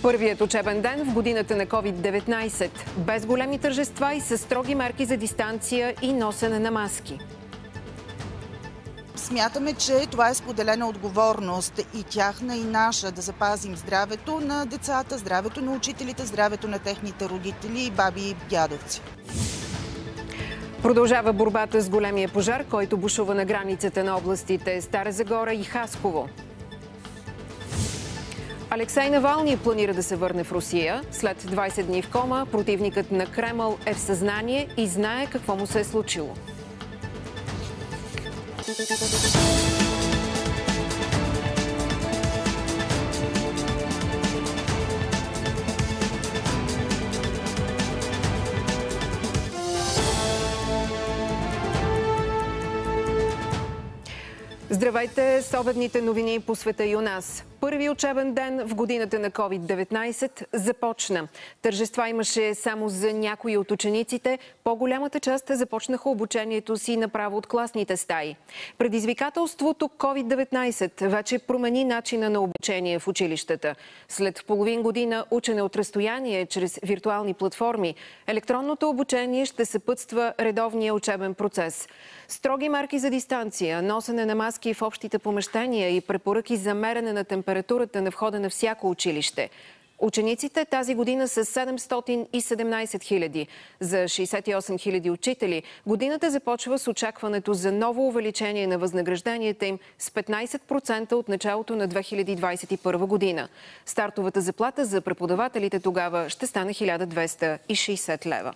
Първият учебен ден в годината на COVID-19. Без големи тържества и с строги мерки за дистанция и носене на маски. Смятаме, че това е споделена отговорност и тяхна, и наша, да запазим здравето на децата, здравето на учителите, здравето на техните родители и баби и дядовци. Продължава борбата с големия пожар, който бушува на границата на областите Стара Загора и Хасково. Алексей Навални планира да се върне в Русия. След 20 дни в кома, противникът на Кремъл е в съзнание и знае какво му се е случило. Здравейте с обедните новини по света и у нас. Първи учебен ден в годината на COVID-19 започна. Тържества имаше само за някои от учениците. По-голямата част започнаха обучението си направо от класните стаи. Предизвикателството COVID-19 вече промени начина на обучение в училищата. След половин година учене от разстояние чрез виртуални платформи, електронното обучение ще съпътства редовния учебен процес. Строги мерки за дистанция, носене на маски в общите помещения и препоръки за мерене на температурата на входа на всяко училище. Учениците тази година са 717 хиляди. За 68 хиляди учители годината започва с очакването за ново увеличение на възнагражденията им с 15% от началото на 2021 година. Стартовата заплата за преподавателите тогава ще стане 1260 лева.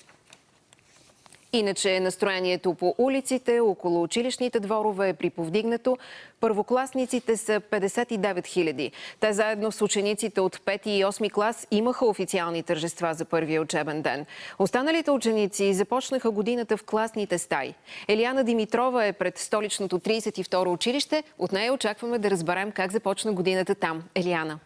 Иначе настроението по улиците, около училищните дворове е приповдигнато. Първокласниците са 59 хиляди. Те заедно с учениците от 5 и 8 клас имаха официални тържества за първия учебен ден. Останалите ученици започнаха годината в класните стаи. Елиана Димитрова е пред столичното 32-ро училище. От нея очакваме да разберем как започна годината там. Елиана.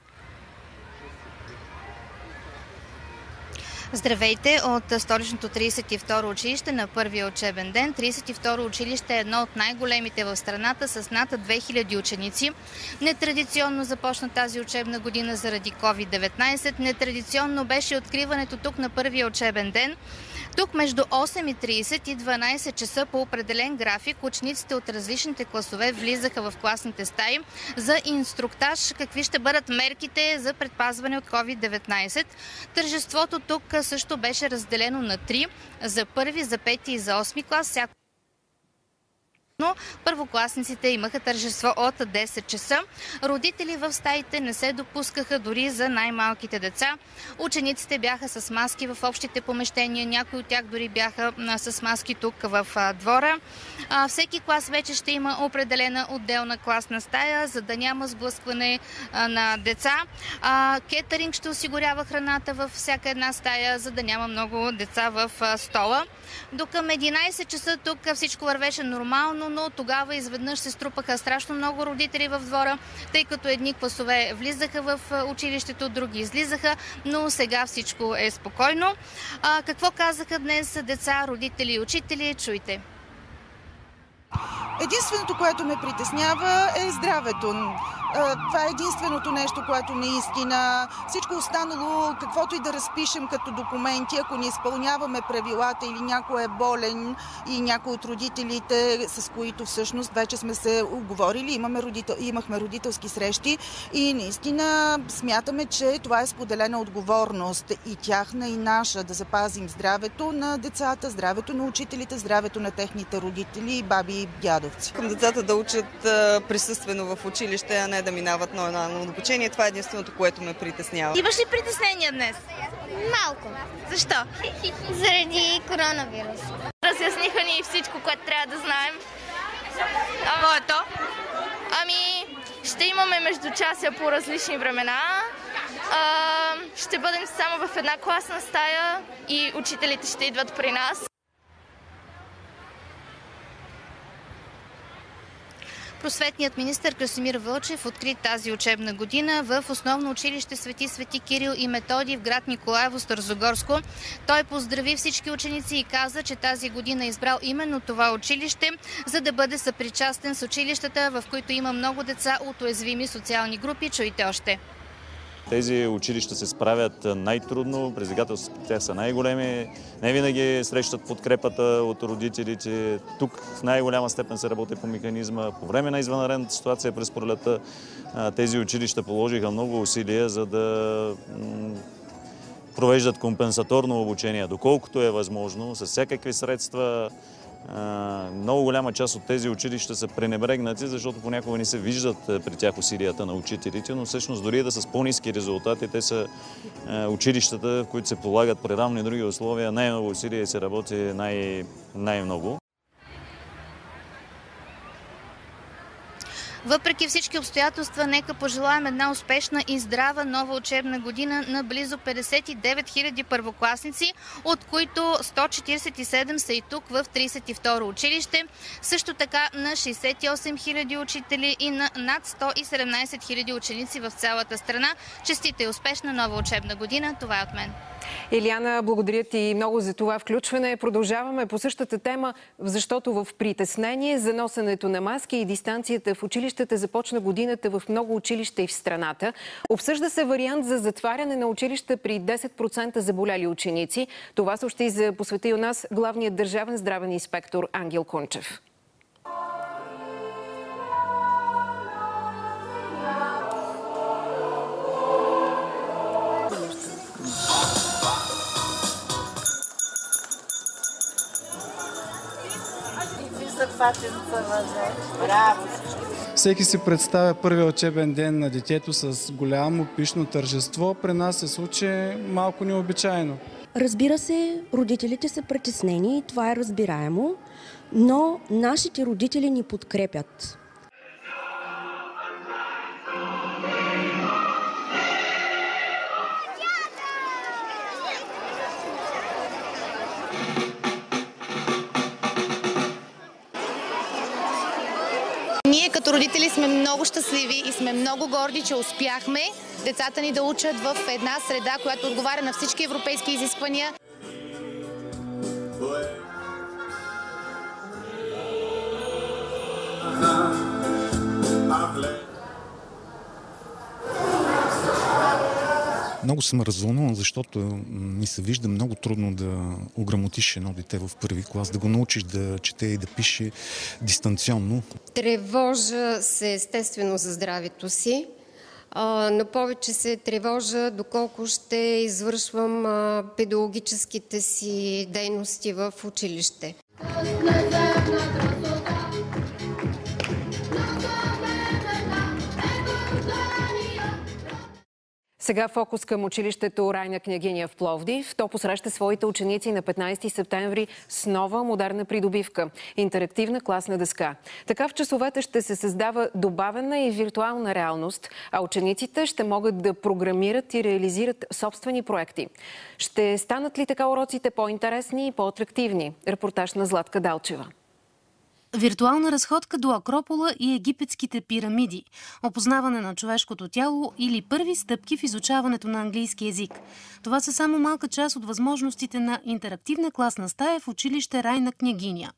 Здравейте от столичното 32-ро училище на първия учебен ден. 32-ро училище е едно от най-големите в страната с над 2000 ученици. Нетрадиционно започна тази учебна година заради COVID-19. Нетрадиционно беше откриването тук на първия учебен ден. Тук между 8:30 и 12 часа по определен график учениците от различните класове влизаха в класните стаи за инструктаж какви ще бъдат мерките за предпазване от COVID-19. Тържеството тук също беше разделено на 3 за първи, за 5 и за 8 клас. Но първокласниците имаха тържество от 10 часа. Родители в стаите не се допускаха дори за най-малките деца. Учениците бяха с маски в общите помещения, някои от тях дори бяха с маски тук в двора. Всеки клас вече ще има определена отделна класна стая, за да няма сблъскване на деца. Кетеринг ще осигурява храната във всяка една стая, за да няма много деца в стола. До към 11 часа тук всичко вървеше нормално, но тогава изведнъж се струпаха страшно много родители в двора, тъй като едни класове влизаха в училището, други излизаха, но сега всичко е спокойно. Какво казаха днес деца, родители и учители? Чуйте. Единственото, което ме притеснява, е здравето. Това е единственото нещо, което наистина всичко останало, каквото и да разпишем като документи, ако не изпълняваме правилата или някой е болен и някой от родителите, с които всъщност вече сме се уговорили, имахме родителски срещи и наистина смятаме, че това е споделена отговорност и тяхна, и наша, да запазим здравето на децата, здравето на учителите, здравето на техните родители и баби и дядовци. Към децата да учат присъствено в училище, а не да минават на едно обучение. Това е единственото, което ме притеснява. Имаш ли притеснения днес? Малко. Защо? Заради коронавирус. Разясниха ни всичко, което трябва да знаем. Моето? Ще имаме междучасия по различни времена. Ще бъдем само в една класна стая и учителите ще идват при нас. Просветният министър Красимир Вълчев откри тази учебна година в основно училище Свети Кирил и Методий в град Николаево, Старозагорско. Той поздрави всички ученици и каза, че тази година е избрал именно това училище, за да бъде съпричастен с училищата, в които има много деца от уязвими социални групи. Чуйте още. Тези училища се справят най-трудно, предизвикателствата при тях са най-големи, не винаги срещат подкрепата от родителите. Тук в най-голяма степен се работи по механизма. По време на извънредната ситуация през пролетта тези училища положиха много усилия, за да провеждат компенсаторно обучение, доколкото е възможно, с всякакви средства. Много голяма част от тези училища са пренебрегнати, защото понякога не се виждат при тях усилията на учителите, но всъщност дори да са с по-ниски резултати, те са училищата, в които се полагат при равни други условия, най-много усилия и се работи най-много. Въпреки всички обстоятелства, нека пожелаем една успешна и здрава нова учебна година на близо 59 000 първокласници, от които 147 са и тук в 32-ро училище. Също така на 68 000 учители и на над 117 000 ученици в цялата страна. Честита и успешна нова учебна година. Това е от мен. Илияна, благодаря ти много за това включване. Продължаваме по същата тема, защото в притеснение за носенето на маски и дистанцията в училищата започна годината в много училища и в страната. Обсъжда се вариант за затваряне на училища при 10% заболяли ученици. Това съобщи за По света и у нас главният държавен здравен инспектор Ангел Кунчев. Всеки си представя първия учебен ден на детето с голямо пишно тържество. При нас се случи малко необичайно. Разбира се, родителите са притеснени и това е разбираемо, но нашите родители ни подкрепят. Ние като родители сме много щастливи и сме много горди, че успяхме децата ни да учат в една среда, която отговаря на всички европейски изисквания. Много съм развълнуван, защото ми се вижда много трудно да ограмотиш едно дете в първи клас, да го научиш да чете и да пише дистанционно. Тревожа се естествено за здравето си, но повече се тревожа доколко ще извършвам педагогическите си дейности в училище. Сега фокус към училището Райна княгиня в Пловдив. То посреща своите ученици на 15 септември с нова модерна придобивка – интерактивна класна дъска. Така в часовете ще се създава добавена и виртуална реалност, а учениците ще могат да програмират и реализират собствени проекти. Ще станат ли така уроците по-интересни и по-атрактивни? Репортаж на Златка Далчева. Виртуална разходка до Акропола и египетските пирамиди, опознаване на човешкото тяло или първи стъпки в изучаването на английски език. Това са само малка част от възможностите на интерактивна класна стая в училище Райна княгиня.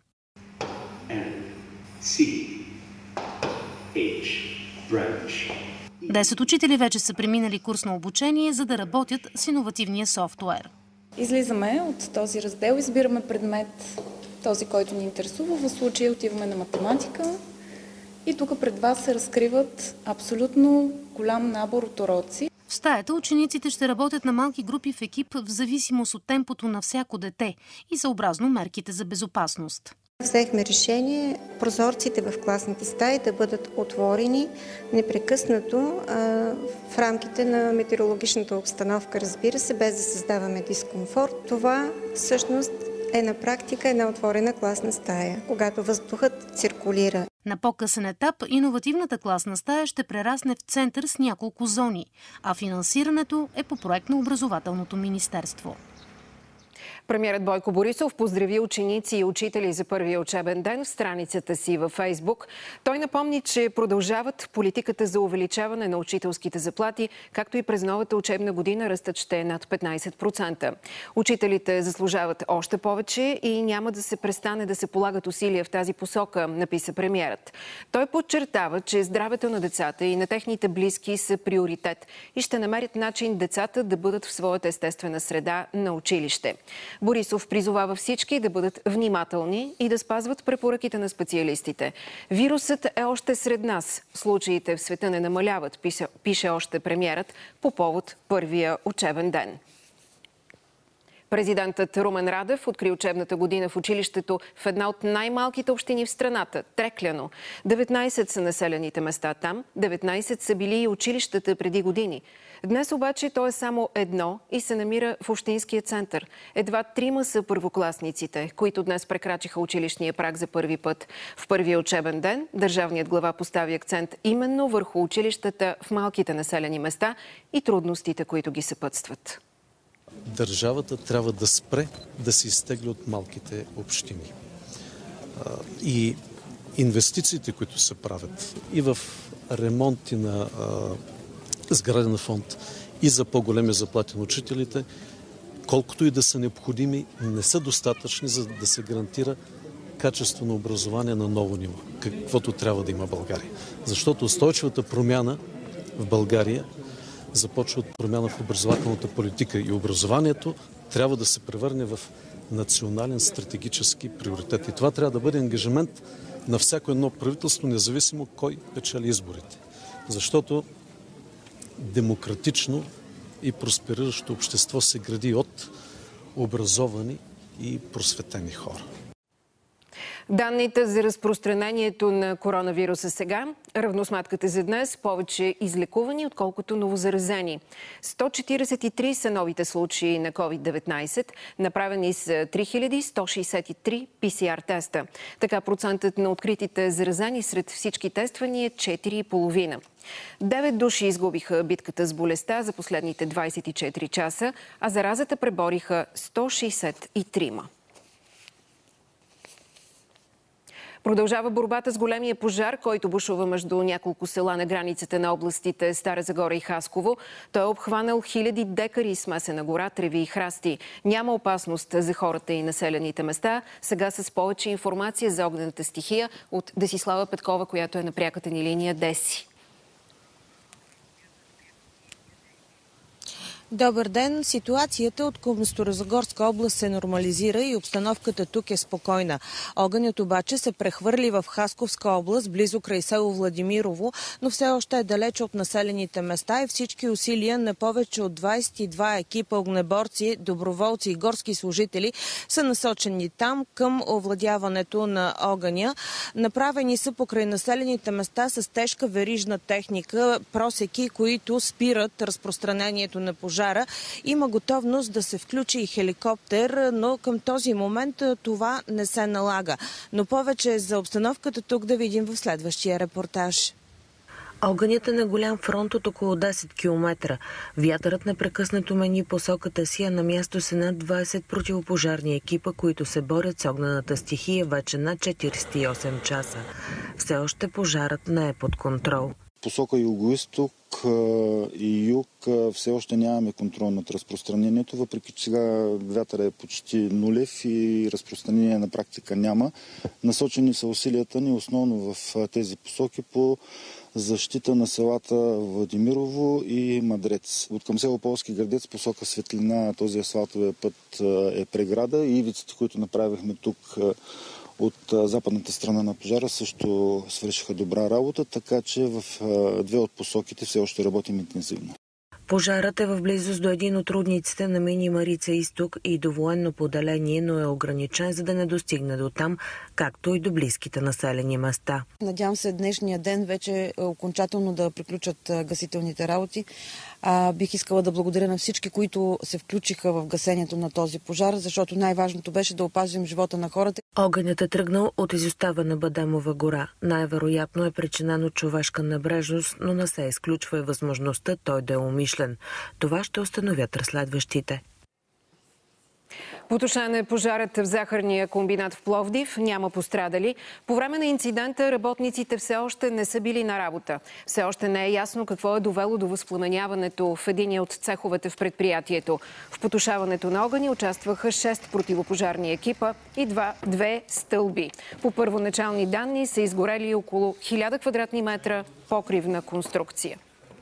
Десет учители вече са преминали курс на обучение, за да работят с иновативния софтуер. Излизаме от този раздел, избираме предмет, този, който ни интересува. В случая отиваме на математика и тук пред вас се разкриват абсолютно голям набор от уроци. В стаята учениците ще работят на малки групи в екип в зависимост от темпото на всяко дете и съобразно мерките за безопасност. Взехме решение прозорците в класните стаи да бъдат отворени непрекъснато в рамките на метеорологичната обстановка, разбира се, без да създаваме дискомфорт. Това всъщност е на практика една отворена класна стая, когато въздухът циркулира. На по-късен етап иновативната класна стая ще прерасне в център с няколко зони, а финансирането е по проект на Образователното министерство. Премиерът Бойко Борисов поздрави ученици и учители за първия учебен ден в страницата си във Фейсбук. Той напомни, че продължават политиката за увеличаване на учителските заплати, както и през новата учебна година ръстът ще е над 15%. Учителите заслужават още повече и няма да се престане да се полагат усилия в тази посока, написа премиерът. Той подчертава, че здравето на децата и на техните близки са приоритет и ще намерят начин децата да бъдат в своята естествена среда на училище. Борисов призовава всички да бъдат внимателни и да спазват препоръките на специалистите. Вирусът е още сред нас. Случаите в света не намаляват, пише още премиерът по повод първия учебен ден. Президентът Румен Радев откри учебната година в училището в една от най-малките общини в страната – Трекляно. 19 са населените места там, 19 са били и училищата преди години. Днес обаче то е само едно и се намира в общинския център. Едва 3 са първокласниците, които днес прекрачиха училищния праг за първи път. В първия учебен ден държавният глава постави акцент именно върху училищата в малките населени места и трудностите, които ги съпътстват. Държавата трябва да спре да се изтегли от малките общини. И инвестициите, които се правят и в ремонти на сграден фонд и за по-големи заплати на учителите, колкото и да са необходими, не са достатъчни, за да се гарантира качество на образование на ново ниво, каквото трябва да има България. Защото устойчивата промяна в България започва от промяна в образователната политика и образованието трябва да се превърне в национален стратегически приоритет. И това трябва да бъде ангажимент на всяко едно правителство, независимо кой печели изборите. Защото демократично и проспериращо общество се гради от образовани и просветени хора. Данните за разпространението на коронавируса сега. Равносметката за днес – повече излекувани, отколкото новозаразени. 143 са новите случаи на COVID-19. Направени са 3163 PCR теста. Така процентът на откритите заразени сред всички тествани е 4,5. 9 души изгубиха битката с болестта за последните 24 часа, а заразата пребориха 163. Продължава борбата с големия пожар, който бушува между няколко села на границата на областите Стара Загора и Хасково. Той е обхванал хиляди декари смесена гора, треви и храсти. Няма опасност за хората и населените места. Сега с повече информация за огнената стихия от Десислава Петкова, която е на пряката ни линия. Деси. Добър ден! Ситуацията от Старозагорска област се нормализира и обстановката тук е спокойна. Огънят обаче се прехвърли в Хасковска област, близо край село Владимирово, но все още е далеч от населените места и всички усилия на повече от 22 екипа огнеборци, доброволци и горски служители са насочени там към овладяването на огъня. Направени са покрай населените места с тежка верижна техника просеки, които спират разпространението на пожара. Има готовност да се включи и хеликоптер, но към този момент това не се налага. Но повече за обстановката тук да видим в следващия репортаж. Огънят е на голям фронт от около 10 км. Вятърът непрекъснато мени посоката си, а на място са над 20 противопожарни екипа, които се борят с огнената стихия вече над 48 часа. Все още пожарът не е под контрол. Посока юго-исток и юг все още нямаме контрол над разпространението, въпреки че сега вятъра е почти нулев и разпространение на практика няма. Насочени са усилията ни основно в тези посоки по защита на селата Владимирово и Мадрец. От към село Полски градец посока Светлина този асфалтовия път е преграда и ивиците, които направихме тук от западната страна на пожара, също свършиха добра работа, така че в две от посоките все още работим интензивно. Пожарът е в близост до един от рудниците на мини Марица Изток и до военно поделение, но е ограничен, за да не достигне до там, както и до близките населени места. Надявам се днешния ден вече окончателно да приключат гасителните работи. Бих искала да благодаря на всички, които се включиха в гасението на този пожар, защото най-важното беше да опазим живота на хората. Огънят е тръгнал от изостава на Бадамова гора. Най-вероятно е причинено човешка небрежност, но не се изключва и възможността той да е умишлен. Това ще установят разследващите. Потушен е пожарът в захарния комбинат в Пловдив. Няма пострадали. По време на инцидента работниците все още не са били на работа. Все още не е ясно какво е довело до възпламеняването в единия от цеховете в предприятието. В потушаването на огъни участваха 6 противопожарни екипа и 2 стълби. По първоначални данни са изгорели около 1000 квадратни метра покривна конструкция.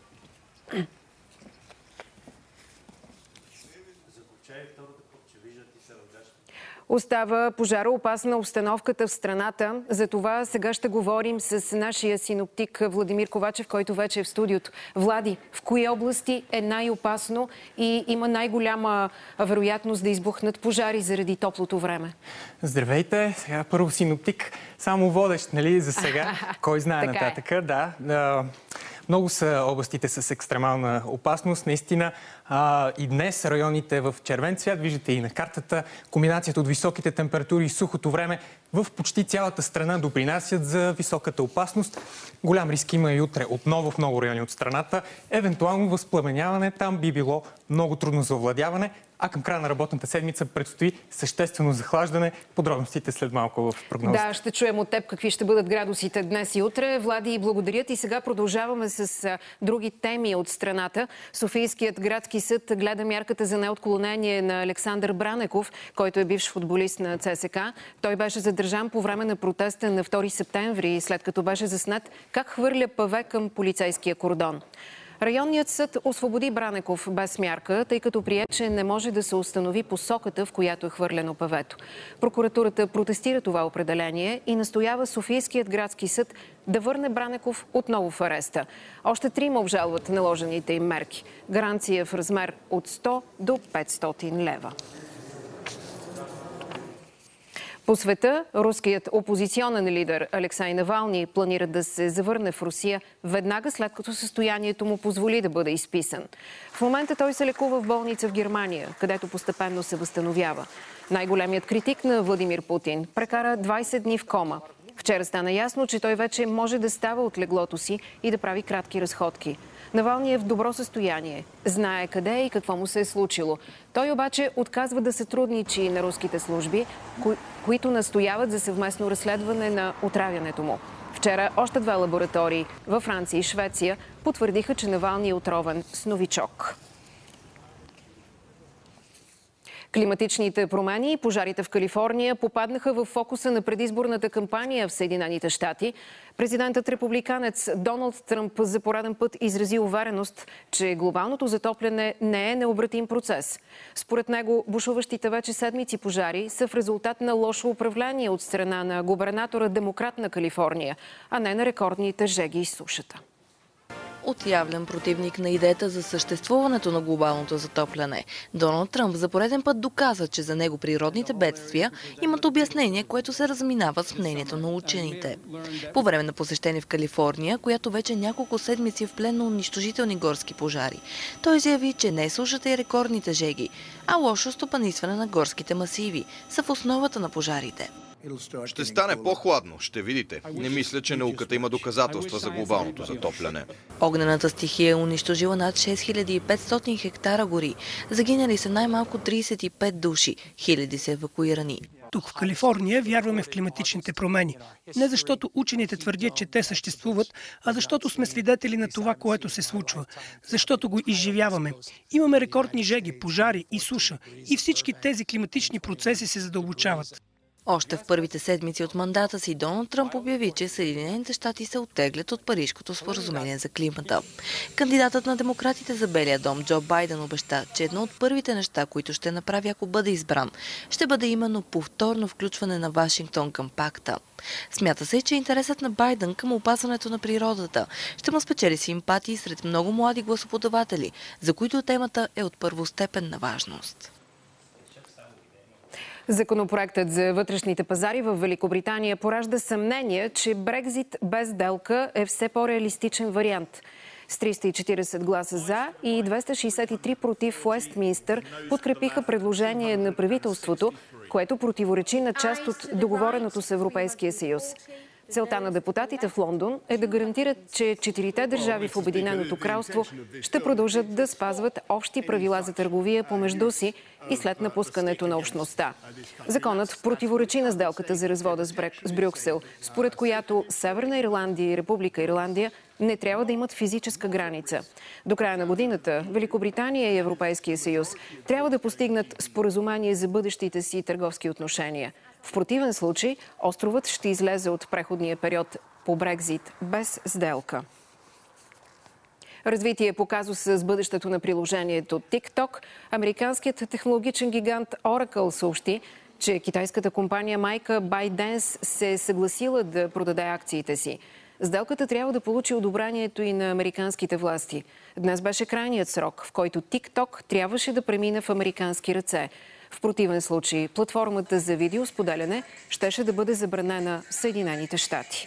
Остава пожароопасна обстановката в страната. За това сега ще говорим с нашия синоптик Владимир Ковачев, който вече е в студиото. Влади, в кои области е най-опасно и има най-голяма вероятност да избухнат пожари заради топлото време? Здравейте! Сега първо синоптик, само водещ, нали, за сега. Кой знае нататък. Да. Много са областите с екстремална опасност. Наистина и днес районите в червен цвят, виждате и на картата, комбинацията от високите температури и сухото време в почти цялата страна допринасят за високата опасност. Голям риск има и утре отново в много райони от страната. Евентуално възпламеняване там би било много трудно за овладяване, а към края на работната седмица предстои съществено захлаждане. Подробностите след малко в прогнозата. Да, ще чуем от теб какви ще бъдат градусите днес и утре. Влади, благодаря ти. Сега продължаваме с други теми от страната. Софийският градски съд гледа мярката за неотклонение на Александър Бранеков, който е бивш футболист на ЦСКА. Той беше задържан по време на протеста на 2 септември, след като беше заснет как хвърля паве към полицейския кордон. Районният съд освободи Бранеков без мярка, тъй като прие, че не може да се установи посоката, в която е хвърлено павето. Прокуратурата протестира това определение и настоява Софийският градски съд да върне Бранеков отново в ареста. Още 3 обжалват наложените им мерки. Гаранция в размер от 100 до 500 лева. По света, руският опозиционен лидер Алексей Навални планира да се завърне в Русия веднага след като състоянието му позволи да бъде изписан. В момента той се лекува в болница в Германия, където постепенно се възстановява. Най-големият критик на Владимир Путин прекара 20 дни в кома. Вчера стана ясно, че той вече може да става от леглото си и да прави кратки разходки. Навални е в добро състояние. Знае къде и какво му се е случило. Той обаче отказва да сътрудничи на руските служби, които настояват за съвместно разследване на отравянето му. Вчера още 2 лаборатории във Франция и Швеция потвърдиха, че Навални е отровен с новичок. Климатичните промени и пожарите в Калифорния попаднаха в фокуса на предизборната кампания в Съединените щати. Президентът републиканец Доналд Тръмп за пореден път изрази увереност, че глобалното затопляне не е необратим процес. Според него, бушуващите вече седмици пожари са в резултат на лошо управление от страна на губернатора демократ на Калифорния, а не на рекордните жеги и сушата. Отявлен противник на идеята за съществуването на глобалното затопляне, Доналд Тръмп за пореден път доказа, че за него природните бедствия имат обяснение, което се разминава с мнението на учените. По време на посещение в Калифорния, която вече няколко седмици е в плен на унищожителни горски пожари, той заяви, че не сушата и рекордните жеги, а лошо стопанисване на горските масиви са в основата на пожарите. Ще стане по-хладно, ще видите. Не мисля, че науката има доказателства за глобалното затопляне. Огнената стихия е унищожила над 6500 хектара гори. Загинали са най-малко 35 души. Хиляди са евакуирани. Тук в Калифорния вярваме в климатичните промени. Не защото учените твърдят, че те съществуват, а защото сме свидетели на това, което се случва. Защото го изживяваме. Имаме рекордни жеги, пожари и суша. И всички тези климатични процеси се задълбочават. Още в първите седмици от мандата си Доналд Тръмп обяви, че Съединените щати се оттеглят от Парижкото споразумение за климата. Кандидатът на демократите за Белия дом Джо Байден обеща, че едно от първите неща, които ще направи, ако бъде избран, ще бъде именно повторно включване на Вашингтон към пакта. Смята се, че интересът на Байден към опазването на природата ще му спечели симпатии сред много млади гласоподаватели, за които темата е от първостепенна важност. Законопроектът за вътрешните пазари в Великобритания поражда съмнение, че Брекзит без сделка е все по-реалистичен вариант. С 340 гласа за и 263 против Уестминстър подкрепиха предложение на правителството, което противоречи на част от договореното с Европейския съюз. Целта на депутатите в Лондон е да гарантират, че 4-те държави в Обединеното кралство ще продължат да спазват общи правила за търговия помежду си и след напускането на общността. Законът противоречи на сделката за развода с Брюксел, според която Северна Ирландия и Република Ирландия не трябва да имат физическа граница. До края на годината Великобритания и Европейския съюз трябва да постигнат споразумение за бъдещите си търговски отношения. В противен случай островът ще излезе от преходния период по Брекзит без сделка. Развитие по казуса с бъдещето на приложението TikTok. Американският технологичен гигант Oracle съобщи, че китайската компания майка ByteDance се е съгласила да продаде акциите си. Сделката трябва да получи одобрението и на американските власти. Днес беше крайният срок, в който TikTok трябваше да премине в американски ръце. В противен случай платформата за видеосподеляне щеше да бъде забранена в Съединените щати.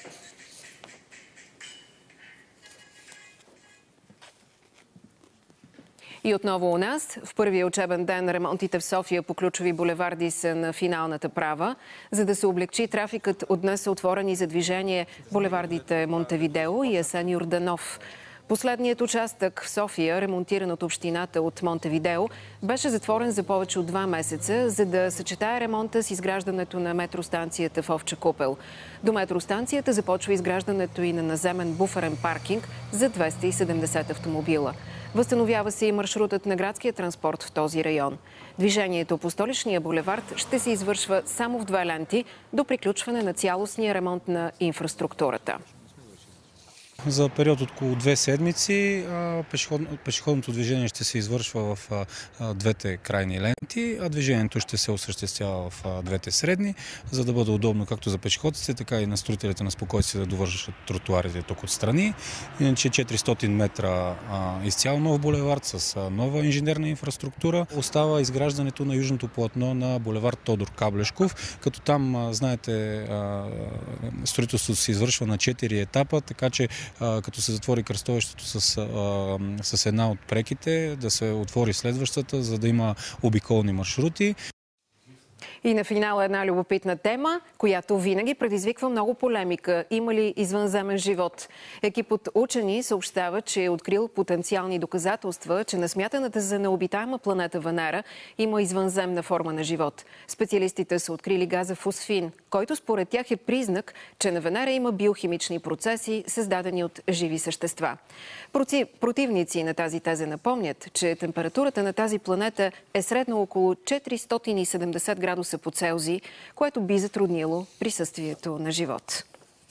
И отново у нас, в първия учебен ден, ремонтите в София по ключови булеварди са на финалната права. За да се облегчи трафикът, от днес са отворени за движение булевардите Монтевидео и Асен Йорданов. Последният участък в София, ремонтиран от общината от Монтевидео, беше затворен за повече от 2 месеца, за да съчетае ремонта с изграждането на метростанцията в Овча купел. До метростанцията започва изграждането и на наземен буферен паркинг за 270 автомобила. Възстановява се и маршрутът на градския транспорт в този район. Движението по столичния булевард ще се извършва само в 2 ленти до приключване на цялостния ремонт на инфраструктурата. За период от около 2 седмици пешеходното движение ще се извършва в двете крайни ленти, а движението ще се осъществява в двете средни, за да бъде удобно както за пешеходците, така и на строителите на спокойствие да довършат тротуарите тук отстрани. Иначе 400 метра изцяло нов булевард с нова инженерна инфраструктура. Остава изграждането на южното платно на булевард Тодор Каблешков, като там, знаете, строителството се извършва на 4 етапа, така че като се затвори кръстовището с една от преките, да се отвори следващата, за да има обиколни маршрути. И на финала една любопитна тема, която винаги предизвиква много полемика. Има ли извънземен живот? Екип от учени съобщава, че е открил потенциални доказателства, че на смятаната за необитаема планета Венера има извънземна форма на живот. Специалистите са открили газа фосфин, който според тях е признак, че на Венера има биохимични процеси, създадени от живи същества. Противници на тази теза напомнят, че температурата на тази планета е средно около 470 градуса по Целзий, което би затруднило присъствието на живот.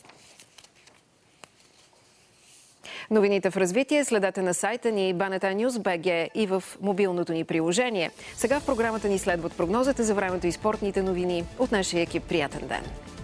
Новините в развитие следете на сайта ни BNT-News.bg и в мобилното ни приложение. Сега в програмата ни следват прогнозата за времето и спортните новини от нашия екип. Приятен ден!